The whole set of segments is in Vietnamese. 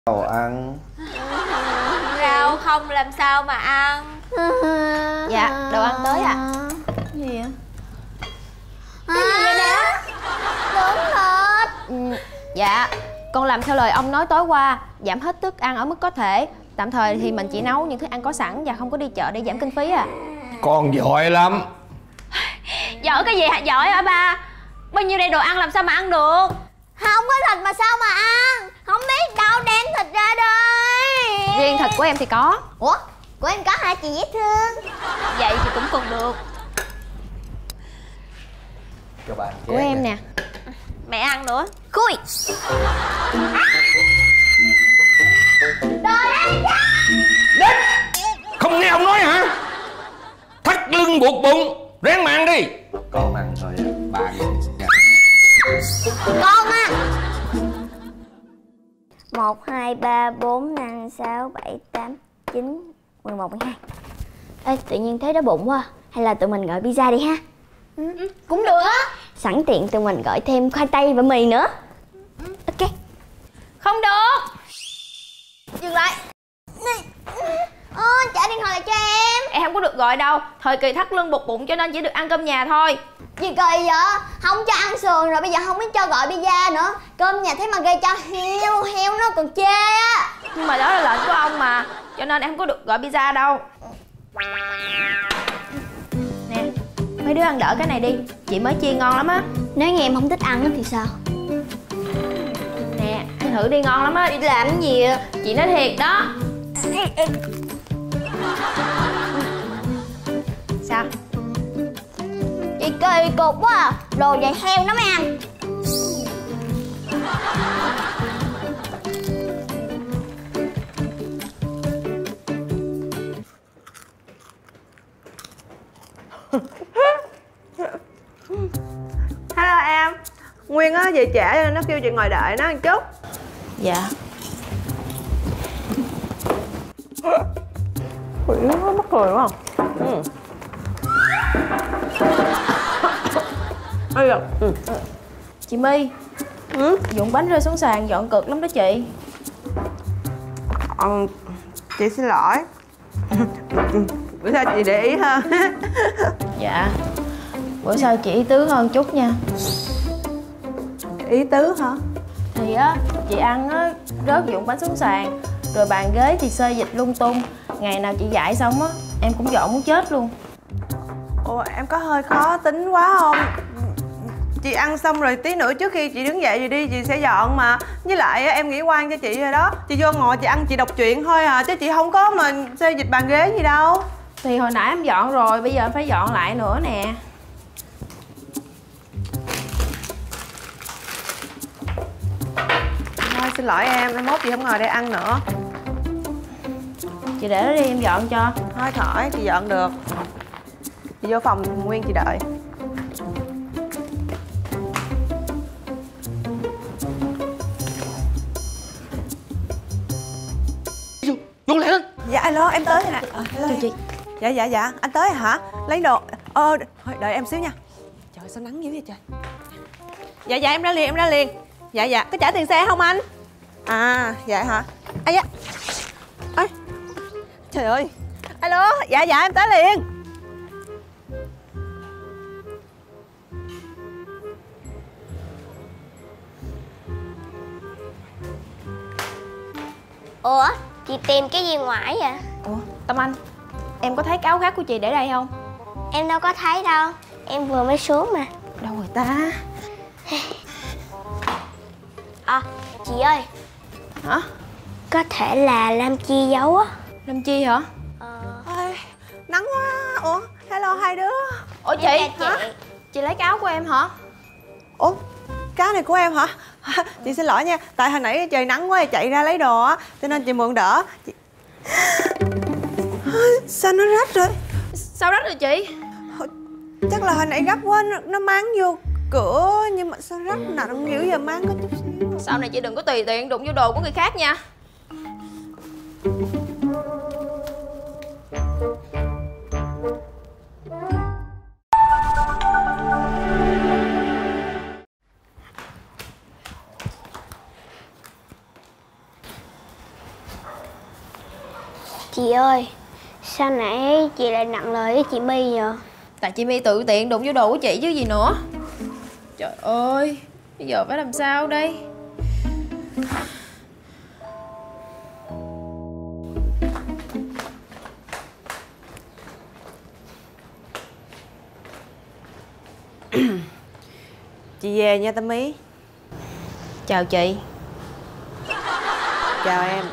Đồ ăn. Rau không làm sao mà ăn. Dạ, đồ ăn tới ạ. Gì vậy? Cái gì vậy nè? Đúng hết. Dạ, con làm theo lời ông nói tối qua, giảm hết thức ăn ở mức có thể. Tạm thời thì mình chỉ nấu những thức ăn có sẵn và không có đi chợ để giảm kinh phí à. Con giỏi lắm. Giỏi cái gì hả? Giỏi hả ba? Bao nhiêu đây đồ ăn làm sao mà ăn được? Không có thịt mà sao mà ăn? Không biết đâu, đem thịt ra đây. Riêng thịt của em thì có. Ủa? Của em có hả chị dễ thương? Vậy thì cũng còn được. Cho bạn Của em nè. Mẹ ăn nữa. Khui. Đến. Không nghe ông nói hả? Thắt lưng buộc bụng, ráng mà ăn đi. Con ăn thôi à, bạn. Con ăn. 1, 2, 3, 4, 5, 6, 7, 8, 9, 11, 12. Ê, tự nhiên thấy đói bụng quá. Hay là tụi mình gọi pizza đi ha? Cũng được á. Sẵn tiện tụi mình gọi thêm khoai tây và mì nữa. Ok. Không được. Dừng lại. Trả điện thoại lại cho em. Em không có được gọi đâu. Thời kỳ thắt lưng buộc bụng cho nên chỉ được ăn cơm nhà thôi. Gì kỳ vậy? Không cho ăn sườn rồi bây giờ không biết cho gọi pizza nữa. Cơm nhà thế mà gây cho heo, heo nó còn chê á. Nhưng mà đó là lệnh của ông mà, cho nên em không có được gọi pizza đâu. Nè, mấy đứa ăn đỡ cái này đi. Chị mới chiên ngon lắm á. Nếu như em không thích ăn thì sao? Nè, ăn thử đi, ngon lắm á. Đi làm cái gì vậy? Chị nói thiệt đó. Sao? Chị kỳ cục quá à. Đồ vậy heo nó mới ăn. Hello em. Nguyên á về trễ cho nên nó kêu chị ngồi đợi nó một chút. Dạ. Quỷ nó mắc cười quá. Ây da. Chị My. Dụng bánh rơi xuống sàn dọn cực lắm đó chị. Chị xin lỗi. Bữa sau chị để ý hơn. Dạ. Bữa sau chị ý tứ hơn chút nha. Ý tứ hả? Thì á, chị ăn á, rớt dụng bánh xuống sàn. Rồi bàn ghế thì xơi dịch lung tung. Ngày nào chị dạy xong á, em cũng dọn muốn chết luôn. Ủa em có hơi khó tính quá không? Chị ăn xong rồi tí nữa trước khi chị đứng dậy rồi đi chị sẽ dọn mà. Với lại em nghĩ oan cho chị rồi đó. Chị vô ngồi chị ăn chị đọc truyện thôi à. Chứ chị không có mà xê dịch bàn ghế gì đâu. Thì hồi nãy em dọn rồi, bây giờ em phải dọn lại nữa nè. Thôi xin lỗi em mốt chị không ngồi đây ăn nữa. Chị để nó đi, em dọn cho. Thôi khỏi, chị dọn được. Chị vô phòng Nguyên chị đợi. Vô lại lên. Dạ alo em tới rồi nè. Chào chị. Dạ anh tới hả? Lấy đồ. Thôi đợi em xíu nha. Trời sao nắng dữ vậy trời. Dạ em ra liền. Dạ có trả tiền xe không anh? À dạ hả? À dạ. Ê, trời ơi. Alo dạ em tới liền. Ủa? Chị tìm cái gì ngoài vậy? Ủa, Tâm Anh, em có thấy cái áo khác của chị để đây không? Em đâu có thấy đâu. Em vừa mới xuống mà. Đâu rồi ta? À, chị ơi. Hả? Có thể là Lam Chi giấu á. Lam Chi hả? Ê, nắng quá. Ủa hello hai đứa. Ủa chị? Hả? Chị lấy cái áo của em hả? Ủa cái này của em hả? Chị xin lỗi nha. Tại hồi nãy trời nắng quá chạy ra lấy đồ á. Cho nên chị mượn đỡ chị... Sao nó rách rồi? Sao rách rồi chị? Chắc là hồi nãy gấp quá nó máng vô cửa. Nhưng mà sao rách nặng dữ giờ máng có chút xíu. Sau này chị đừng có tùy tiện đụng vô đồ của người khác nha. Chị ơi, sao nãy chị lại nặng lời với chị My vậy? Tại chị My tự tiện đụng vô đồ của chị chứ gì nữa. Trời ơi, bây giờ phải làm sao đây? Chị về nha Tâm Ý. Chào chị. Chào em.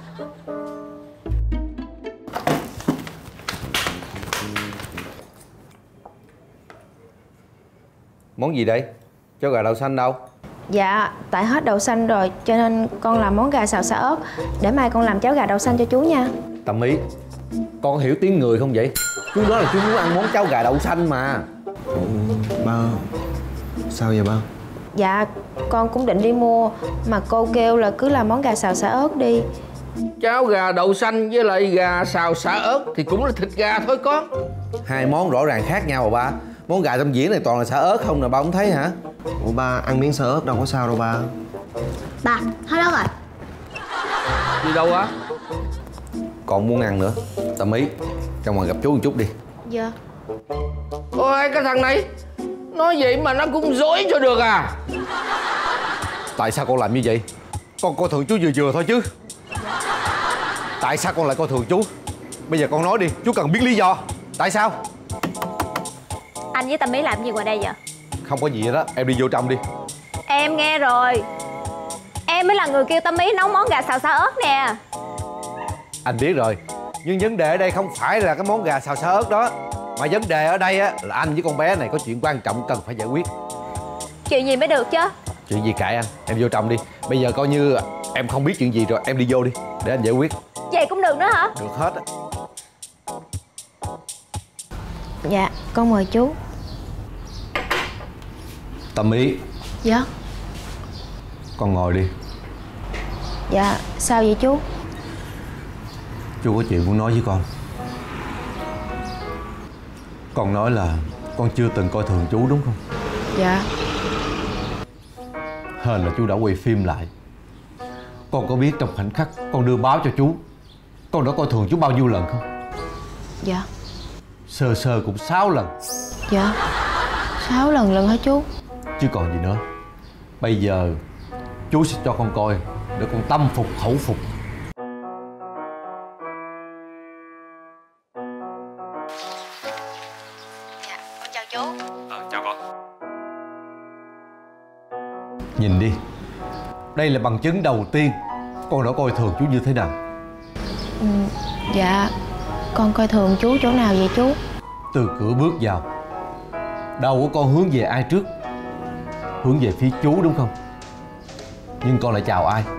Món gì đây? Cháo gà đậu xanh đâu? Dạ, tại hết đậu xanh rồi cho nên con làm món gà xào xả ớt. Để mai con làm cháo gà đậu xanh cho chú nha. Tâm Ý, con hiểu tiếng người không vậy? Chú nói là chú muốn ăn món cháo gà đậu xanh mà. Ba, sao vậy ba? Dạ, con cũng định đi mua mà cô kêu là cứ làm món gà xào xả ớt đi. Cháo gà đậu xanh với lại gà xào xả ớt thì cũng là thịt gà thôi con. Hai món rõ ràng khác nhau mà ba. Món gà trong dĩa này toàn là xả ớt không nè, ba không thấy hả? Ủa ba, ăn miếng xả ớt đâu có sao đâu ba. Ba, hết ớt rồi. Đi đâu á? Còn muốn ăn nữa. Tâm Ý, ra ngoài gặp chú một chút đi. Dạ. Ôi cái thằng này nói vậy mà nó cũng dối cho được à? Tại sao con làm như vậy? Con coi thường chú vừa vừa thôi chứ. Tại sao con lại coi thường chú? Bây giờ con nói đi, chú cần biết lý do. Tại sao? Anh với Tâm Ý làm gì ngoài đây vậy? Không có gì hết đó, em đi vô trong đi. Em nghe rồi. Em mới là người kêu Tâm Ý nấu món gà xào xả ớt nè. Anh biết rồi, nhưng vấn đề ở đây không phải là cái món gà xào xả ớt đó, mà vấn đề ở đây á là anh với con bé này có chuyện quan trọng cần phải giải quyết. Chuyện gì mới được chứ? Chuyện gì kệ anh, em vô trong đi. Bây giờ coi như em không biết chuyện gì rồi, em đi vô đi để anh giải quyết. Vậy cũng được nữa hả? Được hết á. Dạ, con mời chú. Tâm Ý, Dạ. con ngồi đi. Dạ, sao vậy chú? Chú có chuyện muốn nói với con. Con nói là con chưa từng coi thường chú đúng không? Dạ. Hên là chú đã quay phim lại. Con có biết trong khoảnh khắc con đưa báo cho chú, con đã coi thường chú bao nhiêu lần không? Dạ. Sơ sơ cũng 6 lần. Dạ. 6 lần hả chú? Chứ còn gì nữa. Bây giờ chú sẽ cho con coi để con tâm phục khẩu phục. Dạ, con chào chú. Chào con. Nhìn đi, đây là bằng chứng đầu tiên con đã coi thường chú như thế nào. Dạ, con coi thường chú chỗ nào vậy chú? Từ cửa bước vào, đầu của con hướng về ai trước? Hướng về phía chú đúng không? Nhưng con lại chào ai?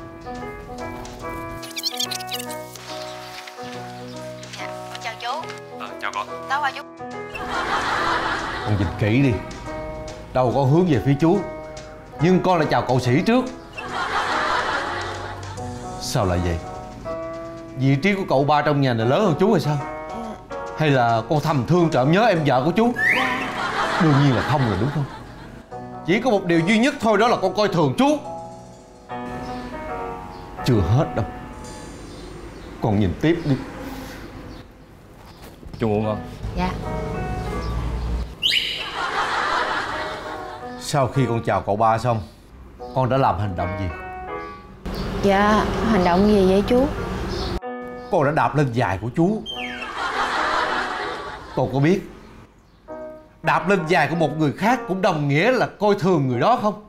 Dạ, con chào chú. Chào con. Đó qua chú. Con nhìn kỹ đi, đầu con hướng về phía chú, nhưng con lại chào cậu sĩ trước. Sao lại vậy? Vị trí của cậu ba trong nhà này lớn hơn chú hay sao? Hay là con thầm thương trộm nhớ em vợ của chú? Đương nhiên là không rồi đúng không? Chỉ có một điều duy nhất thôi, đó là con coi thường chú. Chưa hết đâu, con nhìn tiếp đi. Chú ngủ ngon. Dạ. Sau khi con chào cậu ba xong, con đã làm hành động gì? Dạ, hành động gì vậy chú? Con đã đạp lên giày của chú. Con có biết đạp lên giày của một người khác cũng đồng nghĩa là coi thường người đó không?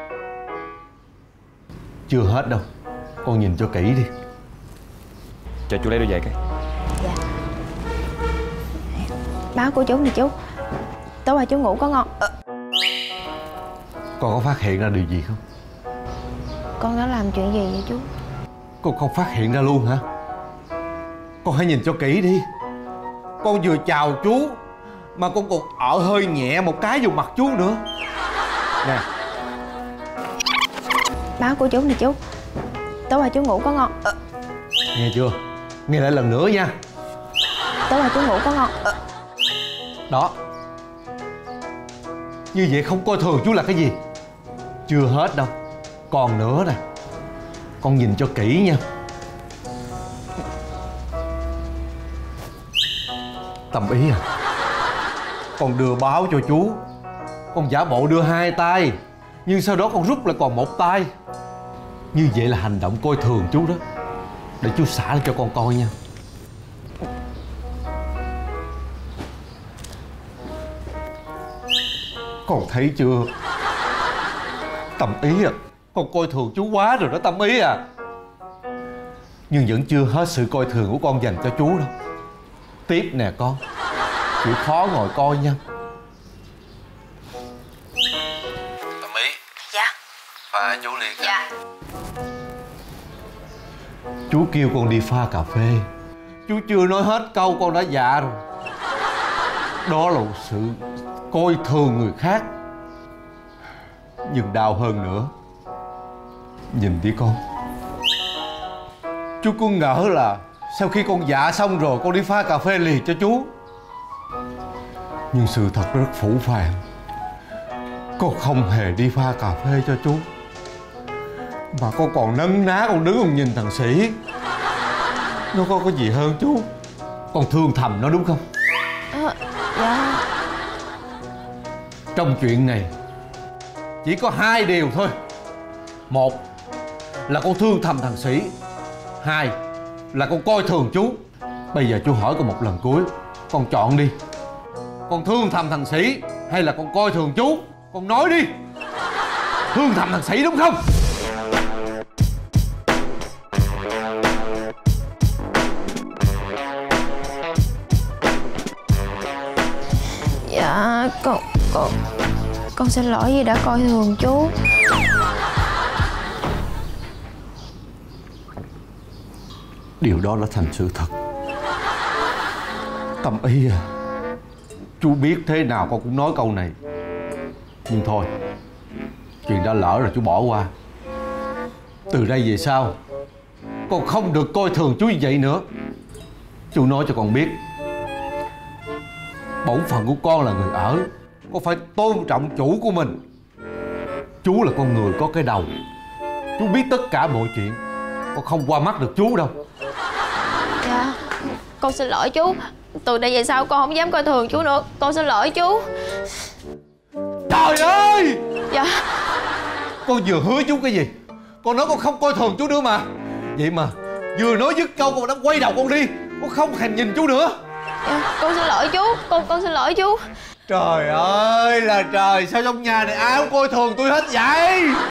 Chưa hết đâu, con nhìn cho kỹ đi. Cho chú lấy đôi giày cái. Dạ. Báo của chú nè chú. Tối qua chú ngủ có ngon. Con có phát hiện ra điều gì không? Con đã làm chuyện gì vậy chú? Con không phát hiện ra luôn hả? Con hãy nhìn cho kỹ đi. Con vừa chào chú mà con còn ở hơi nhẹ một cái vào mặt chú nữa. Nè, Báo của chú nè chú. Tối qua chú ngủ có ngon. nghe chưa? Nghe lại lần nữa nha. Tối qua chú ngủ có ngon. Đó. Như vậy không coi thường chú là cái gì? Chưa hết đâu, còn nữa nè. Con nhìn cho kỹ nha. Tâm Ý à, con đưa báo cho chú. Con giả bộ đưa 2 tay, nhưng sau đó con rút lại còn 1 tay. Như vậy là hành động coi thường chú đó. Để chú xả lại cho con coi nha. Con thấy chưa? Tâm Ý à, con coi thường chú quá rồi đó Tâm Ý à. Nhưng vẫn chưa hết sự coi thường của con dành cho chú đâu. Tiếp nè con, chịu khó ngồi coi nha. Tâm Ý. Dạ. Pha chú liền. Dạ. Chú kêu con đi pha cà phê, chú chưa nói hết câu con đã dạ rồi. Đó là một sự coi thường người khác. Nhưng đau hơn nữa, nhìn đi con. Chú cứ ngỡ là sau khi con dạ xong rồi con đi pha cà phê liền cho chú. Nhưng sự thật rất phũ phàng. Con không hề đi pha cà phê cho chú, mà con còn nấn ná con đứng con nhìn thằng Sĩ. Nó có gì hơn chú. Con thương thầm nó đúng không? Dạ. Trong chuyện này chỉ có 2 điều thôi. 1 là con thương thầm thằng Sĩ, 2 là con coi thường chú. Bây giờ chú hỏi con một lần cuối, con chọn đi. Con thương thầm thằng Sĩ hay là con coi thường chú? Con nói đi. Thương thầm thằng Sĩ đúng không? Dạ, con xin lỗi vì đã coi thường chú. Điều đó đã thành sự thật. Tâm Ý à, chú biết thế nào con cũng nói câu này. Nhưng thôi, chuyện đã lỡ rồi chú bỏ qua. Từ đây về sau con không được coi thường chú như vậy nữa. Chú nói cho con biết, bổn phận của con là người ở, con phải tôn trọng chủ của mình. Chú là con người có cái đầu, chú biết tất cả mọi chuyện. Con không qua mắt được chú đâu. Dạ, con xin lỗi chú. Từ đây về sau con không dám coi thường chú nữa. Con xin lỗi chú. Trời ơi! Dạ. Con vừa hứa chú cái gì? Con nói con không coi thường chú nữa mà. Vậy mà vừa nói dứt câu con đã quay đầu con đi. Con không thèm nhìn chú nữa. Dạ, con xin lỗi chú. Con xin lỗi chú. Trời ơi là trời, sao trong nhà này ai cũng coi thường tôi hết vậy?